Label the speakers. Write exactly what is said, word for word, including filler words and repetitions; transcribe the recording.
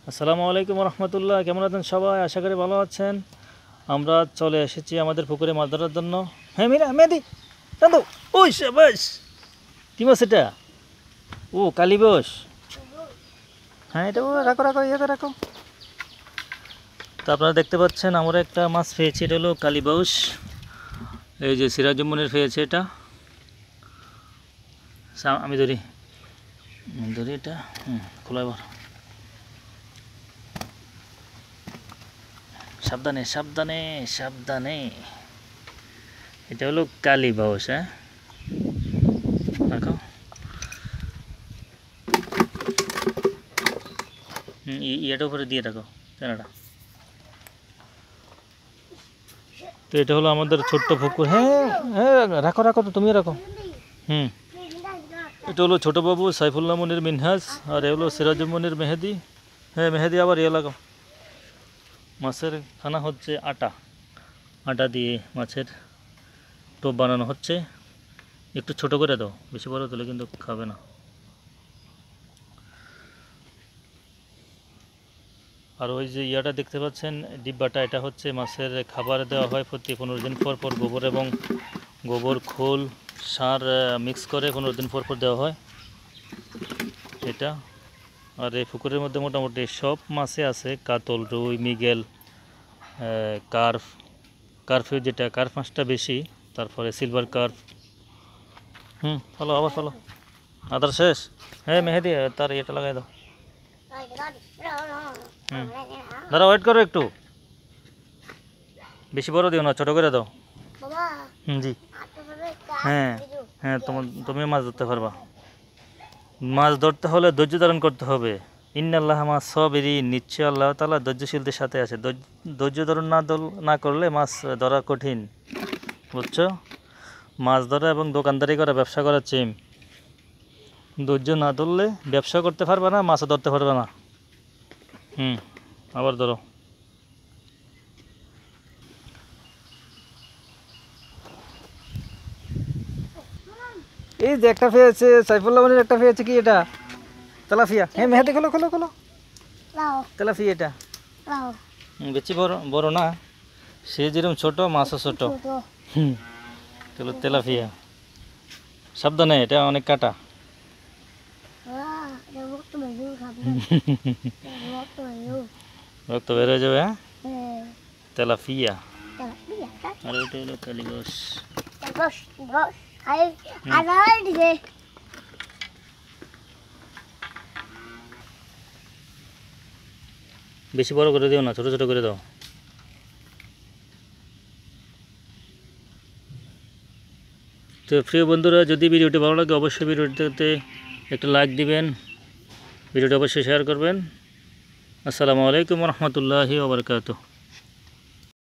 Speaker 1: আসসালামু আলাইকুম রহমতুল্লাহ। কেমন আছেন সবাই? আশা করি ভালো আছেন। আমরা চলে এসেছি আমাদের পুকুরে মাছ ধরার জন্য। হ্যাঁ মিরা মেহেদি চান্দু, ওই বাস কি মাছ এটা? ও কালীবস। হ্যাঁ এটা ও রাখো রাখো ইয়ে রাখো। তো আপনারা দেখতে পাচ্ছেন আমরা একটা মাছ পেয়েছি, এটা হলো কালীবস। এই যে সিরাজুম্মনের পেয়েছে এটা। আমি ধরি ধরি এটা। হুম খোলা এবার। সাবধানে সাবধানে সাবধানে। এটা হলো কালীবস। হ্যাঁ রাখো। হুম ইয়েটার উপরে দিয়ে রাখো কেনাটা। তো এটা হলো আমাদের ছোট্ট পুকুর। হ্যাঁ হ্যাঁ রাখো রাখো, তো তুমি রাখো। হুম এটা হলো ছোটো বাবু সাইফুল্লাহ মনির মিনহাজ, আর এ হলো সিরাজুল মনির মেহেদি। হ্যাঁ মেহেদি আবার ইয়ে লাগাও। মাছের খানা হচ্ছে আটা, আটা দিয়ে মাছের টোপ বানানো হচ্ছে। একটু ছোট করে দাও, বেশি বড় তুলে কিন্তু খাবে না। আর ওই যে ইয়াটা দেখতে পাচ্ছেন ডিব্বাটা, এটা হচ্ছে মাছের খাবার দেওয়া হয় প্রতি পনেরো দিন পর পর। গোবর এবং গোবর খোল সার মিক্স করে পনেরো দিন পর পর দেওয়া হয় এটা। আর এই পুকুরের মধ্যে মোটামুটি সব মাছে আছে, কাতল, রুই, মৃগেল, কার্প, কার্পের যেটা কার্প মাছটা বেশি, তারপরে সিলভার কার্প। হুম ফলো আবার ফলো। আদার শেষ। হ্যাঁ মেহেদি তার এটা লাগাই দাও। হুম দাঁড়া ওয়েট করো একটু, বেশি বড় দিও না, ছোট করে দাও। হুম জি হ্যাঁ হ্যাঁ তোমার তুমিও মাছ ধরতে পারবা। মাছ ধরতে হলে ধৈর্য ধারণ করতে হবে। ইন্নাল্লাহ মাছ সবেরই, নিশ্চয় আল্লাহ তাআলা ধৈর্যশীলদের সাথে আছে। ধৈর্য ধারণ না না করলে মাছ ধরা কঠিন, বুঝছো? মাছ ধরা এবং দোকানদারি করা, ব্যবসা করার চেম। ধৈর্য না ধরলে ব্যবসা করতে পারবে না, মাছও ধরতে পারবে না। হুম আবার ধরো। এই যে একটা পেয়েছে সাইফুল্লাহ মনির, একটা পেয়েছে কি এটা? তেলাপিয়া। হ্যাঁ মেহেদি খোলো খোলো খোলো। তেলাপিয়া এটা বেশি বড় বড় না, সে যেরকম ছোট মাছও ছোট। হুম চলো তেলাপিয়া। সাবধানে, এটা অনেক কাটা। রক্ত বের হয়ে যাবে। হ্যাঁ তেলাপিয়া। আর ওইটা হলো কালীবস। বেশি বড় করে দিও না, ছোট ছোট করে দাও। তো প্রিয় বন্ধুরা, যদি ভিডিওটি ভালো লাগে অবশ্যই ভিডিওটিতে একটা লাইক দিবেন, ভিডিওটি অবশ্যই শেয়ার করবেন। আসসালামু আলাইকুম রহমতুল্লাহি ওয়া বারাকাতুহু।